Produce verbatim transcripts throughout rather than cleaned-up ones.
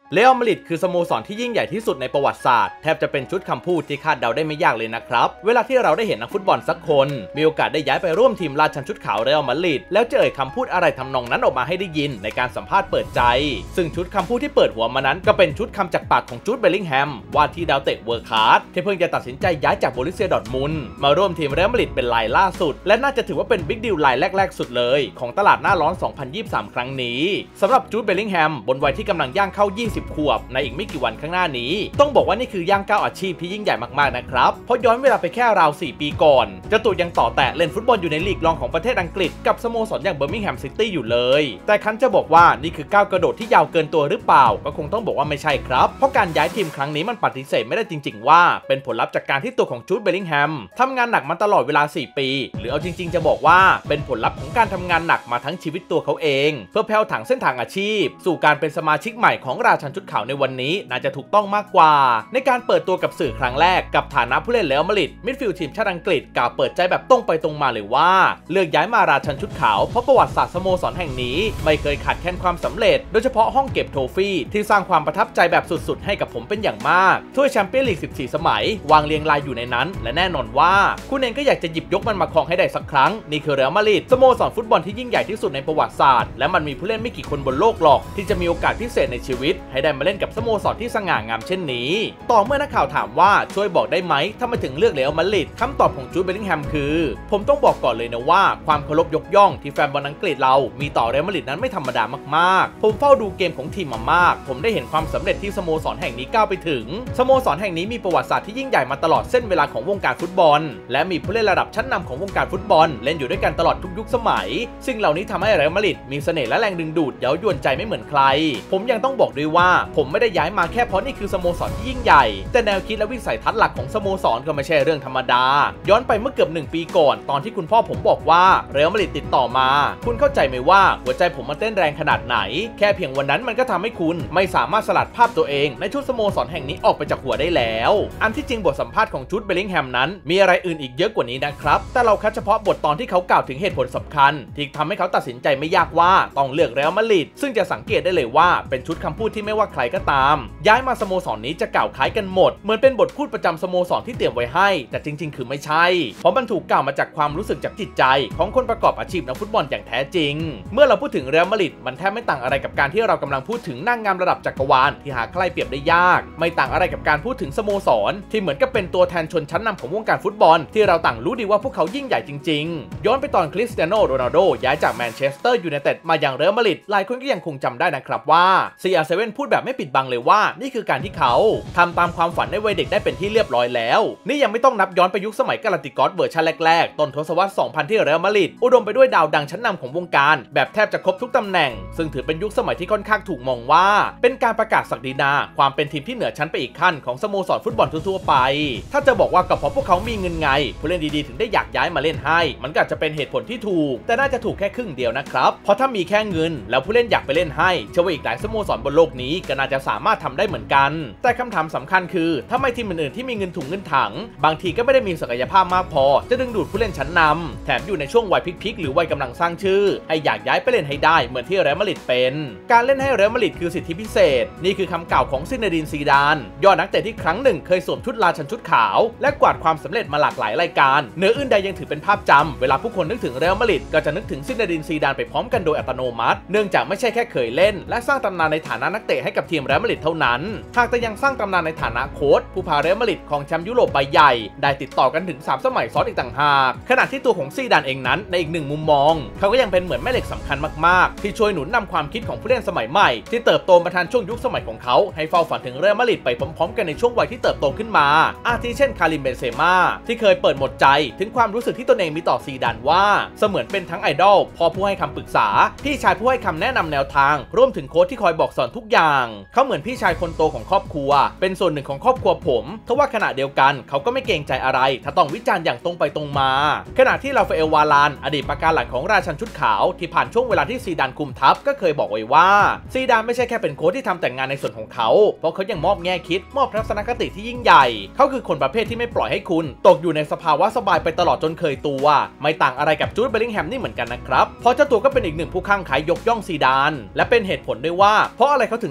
เรอัลมาดริดคือสโมสรที่ยิ่งใหญ่ที่สุดในประวัติศาสตร์แทบจะเป็นชุดคำพูดที่คาดเดาได้ไม่ยากเลยนะครับเวลาที่เราได้เห็นนักฟุตบอลสักคนมีโอกาสได้ย้ายไปร่วมทีมราชันชุดขาวเรอัลมาดริดแล้วจะเอ่ยคำพูดอะไรทำนองนั้นออกมาให้ได้ยินในการสัมภาษณ์เปิดใจซึ่งชุดคำพูดที่เปิดหัวมานั้นก็เป็นชุดคำจากปากของจูดเบลลิงแฮมว่าที่ดาวเตะเวอร์คลาสที่เพิ่งจะตัดสินใจย้ายจากโบรุสเซียดอร์ทมุนด์มาร่วมทีมเรอัลมาดริดเป็นรายล่าสุดและน่าจะถือว่าเป็นบิ๊กดีลรายแรกๆสุดเลยของตลาดหน้าร้อนสองพันยี่สิบสามครั้งนี้สำหรับจูดเบลลิงแฮมบนวัยที่กำลังย่างเข้ายี่สิบขวบในอีกไม่กี่วันข้างหน้านี้ต้องบอกว่านี่คือย่างก้าวอาชีพที่ยิ่งใหญ่มากๆนะครับเพราะย้อนเวลาไปแค่ราวสี่ปีก่อนเจ้าตัวยังต่อแตะเล่นฟุตบอลอยู่ในลีกรองของประเทศอังกฤษกับสโมสรอย่างเบอร์มิงแฮมซิตี้อยู่เลยแต่คันจะบอกว่านี่คือก้าวกระโดดที่ยาวเกินตัวหรือเปล่าก็คงต้องบอกว่าไม่ใช่ครับเพราะการย้ายทีมครั้งนี้มันปฏิเสธไม่ได้จริงๆว่าเป็นผลลัพธ์จากการที่ตัวของจูดเบลลิงแฮมทำงานหนักมาตลอดเวลาสี่ปีหรือเอาจริงๆจะบอกว่าเป็นผลลัพธ์ของการทำงานหนักมาทั้งชีวิตตัวเขาเองเพื่อแผ่วถังเส้นทางอาชีพสู่การเป็นสมาชิกใหม่ของราชันชุดขาวในวันนี้น่าจะถูกต้องมากกว่าในการเปิดตัวกับสื่อครั้งแรกกับฐานะผู้เล่นเรอัลมาดริดมิดฟิลด์ทีมชาติอังกฤษกล่าวเปิดใจแบบตรงไปตรงมาเลยว่าเลือกย้ายมาราชันชุดขาวเพราะประวัติศาสตร์สโมสรแห่งนี้ไม่เคยขาดแคลนความสำเร็จโดยเฉพาะห้องเก็บโทฟี่ที่สร้างความประทับใจแบบสุดๆให้กับผมเป็นอย่างมากถ้วยแชมเปี้ยนลีกสิบสี่สมัยวางเรียงรายอยู่ในนั้นและแน่นอนว่าคุณเองก็อยากจะหยิบยกมันมาครองให้ได้สักครั้งนี่คือเรอัลมาดริดสโมสรฟุตบอลที่ยิ่งใหญ่ที่สุดในประวัติศาสตร์และมันมีผู้เล่นไม่กี่คนบนโลกหรอกที่จะมีโอกาสพิเศษในชีวิตให้ได้มาเล่นกับสโมสรที่สง่างามเช่นนี้ต่อเมื่อนักข่าวถามว่าช่วยบอกได้ไหมทำไมถึงเลือกเรอัลมาดริดคำตอบของจูดเบลลิงแฮมคือผมต้องบอกก่อนเลยนะว่าความเคารพยกย่องที่แฟนบอลอังกฤษเรามีต่อเรอัลมาดริดนั้นไม่ธรรมดามากๆผมเฝ้าดูเกมของทีมมามากผมได้เห็นความสำเร็จที่สโมสรแห่งนี้ก้าวไปถึงสโมสรแห่งนี้มีประวัติศาสตร์ที่ยิ่งใหญ่มาตลอดเส้นเวลาของวงการฟุตบอลและมีผู้เล่นระดับชั้นนำของวงการฟุตบอลเล่นอยู่ด้วยกันตลอดทุกยุคสมัยสิ่งเหล่านี้ทำให้เรอัลมาดริดมีเสน่ห์และแรงดึงดูดเย้ายวนใจไม่เหมือนใครผมยังต้องบอกด้วยว่าผมไม่ได้ย้ายมาแค่เพราะนี่คือสโมสรที่ยิ่งใหญ่แต่แนวคิดและวิสัยทัศน์หลักของสโมสรก็ไม่ใช่เรื่องธรรมดาย้อนไปเมื่อเกือบหนึ่งปีก่อนตอนที่คุณพ่อผมบอกว่าเรอัลมาดริดติดต่อมาคุณเข้าใจไหมว่าหัวใจผมมันเต้นแรงขนาดไหนแค่เพียงวันนั้นมันก็ทำให้คุณไม่สามารถสลัดภาพตัวเองในชุดสโมสรแห่งนี้ออกไปจากหัวได้แล้วอันที่จริงบทสัมภาษณ์ของจูดเบลลิงแฮมนั้นมีอะไรอื่นอีกเยอะกว่านี้นะครับแต่เราคัดเฉพาะบทตอนที่เขากล่าวถึงเหตุผลสำคัญที่ทำให้เขาตัดสินใจไม่ยากว่าต้องเลือกเรอัลมาดริดซึ่งจะสังเกตได้เลยว่าเป็นชุดคำพูดที่ไม่ว่าใครก็ตามย้ายมาสโมสรนี้จะกล่าวคล้ายกันหมดเหมือนเป็นบทพูดประจำสโมสรที่เตรียมไว้ให้แต่จริงๆคือไม่ใช่เพราะมันถูกกล่าวมาจากความรู้สึกจากจิตใจของคนประกอบอาชีพนักฟุตบอลอย่างแท้จริงเมื่อเราพูดถึงเรอัลมาดริดมันแทบไม่ต่างอะไรกับการที่เรากำลังพูดถึงนางงามระดับจักรวาลที่หาใครเปรียบได้ยากไม่ต่างอะไรกับการพูดถึงสโมสรที่เหมือนกับเป็นตัวแทนชนชั้นนำของวงการฟุตบอลที่เราต่างรู้ดีว่าพวกเขายิ่งใหญ่จริงๆย้อนไปตอนคริสเตียโนโรนัลโดย้ายจากแมนเชสเตอร์ยูไนเต็ดมาอย่างเรอัลมาดริดหลายคนก็ยังคงจำได้นะครับว่า ซี อาร์ เซเว่น พูดแบบไม่ปิดบังเลยว่านี่คือการที่เขาทำตามความฝันในวัยเด็กได้เป็นที่เรียบร้อยแล้วนี่ยังไม่ต้องนับย้อนไปยุคสมัยกาลาติกอสเวอร์ชันแรกๆต้นทศวรรษสองพันที่เรอัลมาดริดอุดมไปด้วยดาวดังชั้นนำของวงการแบบแทบจะครบทุกตำแหน่งซึ่งถือเป็นยุคสมัยที่ค่อนข้างถูกมองว่าเป็นการประกาศศักดินาความเป็นทีมที่เหนือชั้นไปอีกขั้นของสโมสรฟุตบอลทั่วๆไปถ้าจะบอกว่าก็เพราะพวกเขามีเงินไงผู้เล่นดีๆถึงได้อยากย้ายมาเล่นให้มันก็อาจจะเป็นเหตุผลที่ถูกแต่น่าจะถูกแค่ครึ่งเดียวนะครับเพราะถ้ามีแค่เงินแล้วผู้เล่นอยากไปเล่นให้เชื่อว่าอีกหลายสโมสรบนโลกนี้ก็น่าจะสามารถทำได้เหมือนกันแต่คำถามสำคัญคือถ้าไม่ทีมอื่นๆที่มีเงินถุงเงินถังบางทีก็ไม่ได้มีศักยภาพมากพอจะดึงดูดผู้เล่นชั้นนำแถมอยู่ในช่วงวัยพิกๆหรือวัยกำลังสร้างชื่อให้อยากย้ายไปเล่นให้ได้เหมือนที่เรอัลมาดริดเป็นการเล่นให้เรอัลมาดริดคือสิทธิพิเศษนี่คือคำกล่าวของซินเนดินซีดานยอดนักเตะที่ครั้งหนึ่งเคยสวมชุดราชันชุดขาวและกวาดความสำเร็จมาหลากหลายรายการเหนืออื่นใดยังถือเป็นภาพจำเวลาผู้คนนึกถึงเรอัลมาดริดก็จะนึกถึงซินเนดินซีดานไปพร้อมกันโดยอัตโนมัติเนื่องจากไม่ใช่แค่เคยเล่นและสร้างตำนานในฐานะนักเตะให้กับทีมเรอัลมาดริดเท่านั้นหากแต่ยังสร้างตำนานในฐานะโค้ชผู้พาเรอัลมาดริดของแชมป์ยุโรปใบใหญ่ได้ติดต่อกันถึงสามสมัยซ้อนอีกต่างหากขณะที่ตัวของซีดานเองนั้นในอีกหนึ่งมุมมองเขาก็ยังเป็นเหมือนแม่เหล็กสำคัญมากๆที่ช่วยหนุนนำความคิดของผู้เล่นสมัยใหม่ที่เติบโตมาทันช่วงยุคสมัยของเขาให้เฝ้าฝันถึงเรอัลมาดริดไปพร้อมๆกันในช่วงวัยที่เติบโตขึ้นมาอาทิเช่นคาริมเบนเซม่าที่เคยเปิดหมดใจถึงความรู้สึกที่ตนเองมีต่อซีดานว่าเสมือนเป็นทั้งไอดอลพ่อผู้ให้คำปรึกษาพี่ชายผู้ให้คำแนะนำแนวทางรวมถึงโค้ชที่คอยบอกสอนทุกอย่างเขาเหมือนพี่ชายคนโตของครอบครัวเป็นส่วนหนึ่งของครอบครัวผมทว่าขณะเดียวกันเขาก็ไม่เกรงใจอะไรถ้าต้องวิจารณ์อย่างตรงไปตรงมาขณะที่ราฟาเอลวาลานอดีตประการหลังของราชันชุดขาวที่ผ่านช่วงเวลาที่ซีดานคุมทัพก็เคยบอกไว้ว่าซีดานไม่ใช่แค่เป็นโค้ชที่ทำแต่งงานในส่วนของเขาเพราะเขายังมอบแง่คิดมอบทัศนคติที่ยิ่งใหญ่เขาคือคนประเภทที่ไม่ปล่อยให้คุณตกอยู่ในสภาวะสบายไปตลอดจนเคยตัวไม่ต่างอะไรกับจูดเบลลิงแฮมนี่เหมือนกันนะครับเพราะเจ้าตัวก็เป็นอีกหนึ่งผู้ข้างขายยกย่องซีดานและเป็นเหตุผลด้วยว่าเพราะอะไรเขาถึง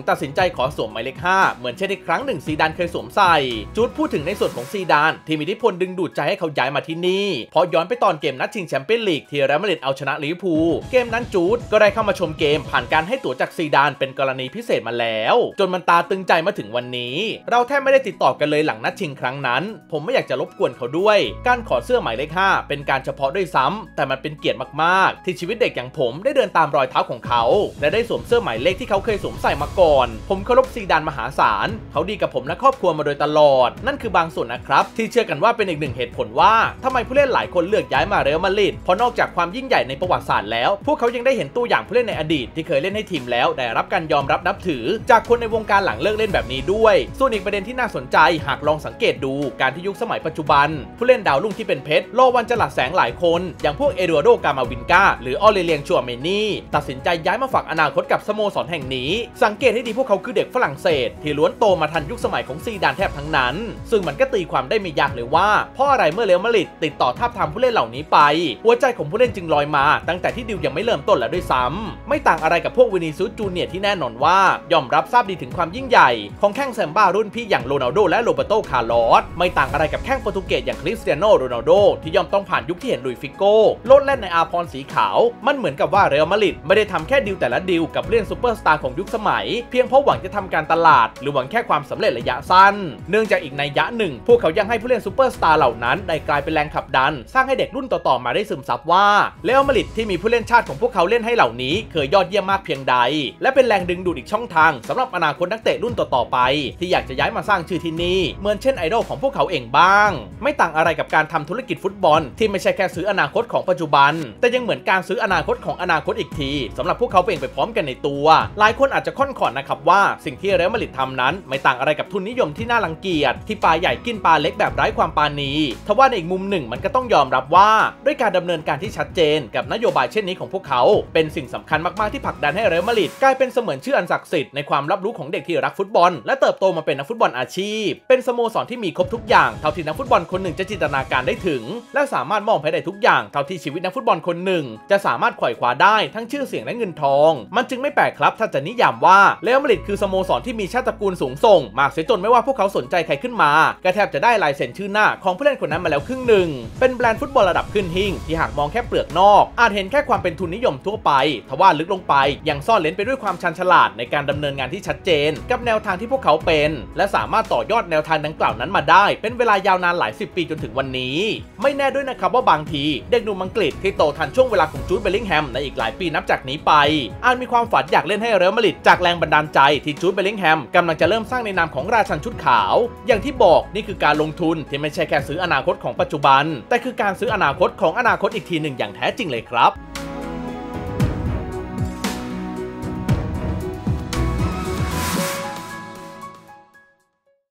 ตัดสินใจขอสวมหมายเลขห้าเหมือนเช่นที่ครั้งหนึ่งซีดานเคยสวมใส่จูดพูดถึงในส่วนของซีดานที่มีอิทธิพลดึงดูดใจให้เขาย้ายมาที่นี่เพราะย้อนไปตอนเกมนัดชิงแชมเปี้ยนลีกที่เรอัลมาดริดเอาชนะลิเวอร์พูลเกมนั้นจูดก็ได้เข้ามาชมเกมผ่านการให้ตั๋วจากซีดานเป็นกรณีพิเศษมาแล้วจนมันตาตึงใจมาถึงวันนี้เราแทบไม่ได้ติดต่อกันเลยหลังนัดชิงครั้งนั้นผมไม่อยากจะรบกวนเขาด้วยการขอเสื้อหมายเลขห้าเป็นการเฉพาะด้วยซ้ำแต่มันเป็นเกียรติมากๆที่ชีวิตเด็กอย่างผมได้เดินตามรอยเท้าของเขาและได้สวมเสื้อหมายเลขที่เขาเคยสวมใส่มาก่อนผมเคารพซีดานมหาศาลเขาดีกับผมและครอบครัวมาโดยตลอดนั่นคือบางส่วนนะครับที่เชื่อกันว่าเป็นอีกหนึ่งเหตุผลว่าทำไมผู้เล่นหลายคนเลือกย้ายมาเรอัลมาดริดเพราะนอกจากความยิ่งใหญ่ในประวัติศาสตร์แล้วพวกเขายังได้เห็นตัวอย่างผู้เล่นในอดีตที่เคยเล่นให้ทีมแล้วได้รับการยอมรับนับถือจากคนในวงการหลังเลิกเล่นแบบนี้ด้วยส่วนอีกประเด็นที่น่าสนใจหากลองสังเกตดูการที่ยุคสมัยปัจจุบันผู้เล่นดาวรุ่งที่เป็นเพชรรอวันจะหลัดแสงหลายคนอย่างพวกเอดูอาร์โด กามาวินกาหรือออเรเลียง ชัวเมนี่ตัดสินใจย้ายมาฝากอนาคตกับสโมสรแห่งนี้สังเกตให้ดีพวกเขาคือเด็กฝรั่งเศสที่ล้วนโตมาทันยุคสมัยของซีดานแทบทั้งนั้นซึ่งมันก็ตีความได้ไม่ยากเลยว่าเพราะอะไรเมื่อเรอัลมาดริดติดต่อทาบทามผู้เล่นเหล่านี้ไปหัวใจของผู้เล่นจึงลอยมาตั้งแต่ที่ดิวยังไม่เริ่มต้นแล้วด้วยซ้ำไม่ต่างอะไรกับพวกวินิซิอุสจูเนียร์ที่แน่นอนว่ายอมรับทราบดีถึงความยิ่งใหญ่ของแข้งแซมบ้ารุ่นพี่อย่างโรนัลโดและโรเบโต คาร์ลอสไม่ต่างอะไรกับแข้งโปรตุเกสอย่างคริสเตียโน โรนัลโดที่ยอมต้องผ่านยุคที่เห็นลุยฟิโก้โลดแล่นในอาพรสีขาวมันเหมือนกับว่าเรอัลมาดริดไม่ได้ทำแค่ดีลแต่ละดีลกับเล่นซูเปอร์สตาร์ของยุคสมัยเพียงเพราะหวังจะทำการตลาดหรือหวังแค่ความสำเร็จระยะสั้นเนื่องจากอีกนัยยะหนึ่งพวกเขายังให้ผู้เล่นซูเปอร์สตาร์เหล่านั้นได้กลายเป็นแรงขับดันสร้างให้เด็กรุ่นต่อๆมาได้ซึมซับว่าเรอัลมาดริดที่มีผู้เล่นชาติของพวกเขาเล่นให้เหล่านี้เคยยอดเยี่ยมมากเพียงใดและเป็นแรงดึงดูดอีกช่องทางสำหรับอนาคตนักเตะรุ่นต่อๆไปที่อยากจะย้ายมาสร้างชื่อที่นี่เหมือนเช่นไอดอลของพวกเขาเองบ้างไม่ต่างอะไรกับการทำธุรกิจฟุตบอลที่ไม่ใช่แค่ซื้ออนาคตของปัจจุบันแต่ยังเหมือนการซื้ออนาคตของอนาคตอีกทีสำหรับพวกเขาเองไปพร้อมกันในตัวหลายคนอาจจะค่อนขอดนะครับว่าสิ่งที่เรอัลมาดริดทำนั้นไม่ต่างอะไรกับทุนนิยมที่น่ารังเกียจที่ปลาใหญ่กินปลาเล็กแบบไร้ความปราณีทว่าในอีกมุมหนึ่งมันก็ต้องยอมรับว่าด้วยการดำเนินการที่ชัดเจนกับนโยบายเช่นนี้ของพวกเขาเป็นสิ่งสำคัญมากๆที่ผลักดันให้เรอัลมาดริดกลายเป็นเสมือนชื่ออันศักดิ์สิทธิ์ในความรับรู้ของเด็กที่รักฟุตบอลและเติบโตมาเป็นนักฟุตบอลอาชีพเป็นสโมสรที่มีครบทุกอย่างเท่าที่นักฟุตบอลคนหนึ่งจะจินตนาการได้ถึงและสามารถมองให้ได้ทุกอย่างเท่าที่ชีวิตนักฟุตบอลคนหนึ่งจะสามารถไขว่คว้าได้ทั้งชื่อเสียงและเงินทองมันจึงไม่แปลกครับถ้าจะนิยามว่าเรอัลมาดริดคือสโมสรที่มีชาติตระกูลสูงส่งมากเสียจนไม่ว่าพวกเขาสนใจใครขึ้นมาก็แทบจะได้ลายเซ็นชื่อหน้าของผู้เล่นคนนั้นมาแล้วครึ่งหนึ่งเป็นแบรนด์ฟุตบอลระดับขึ้นหิ่งที่หากมองแค่เปลือกนอกอาจเห็นแค่ความเป็นทุนนิยมทั่วไปทว่าลึกลงไปยังซ่อนเลนไปด้วยความชันฉลาดในการดำเนินงานที่ชัดเจนกับแนวทางที่พวกเขาเป็นและสามารถต่อยอดแนวทางดังกล่าวนั้นมาได้เป็นเวลายาวนานหลายสิบปีจนถึงวันนี้ไม่แน่ด้วยนะครับว่าบางทีเด็กหนุ่มอังกฤษที่โตทันช่วงเวลาของจูด เบลลิงแฮมในอีกหลายปีนับจากนี้ไปอาจมีความฝันอยากเล่นให้เรอัลมาดริดจากแรงบันดาลใจที่จูด เบลลิงแฮมกำลังจะเริ่มสร้างในนามของราชันชุดขาวอย่างที่บอกนี่คือการลงทุนที่ไม่ใช่แค่ซื้ออนาคตของปัจจุบันแต่คือการซื้ออนาคตของอนาคตอีกทีหนึ่งอย่างแท้จริงเลยครับ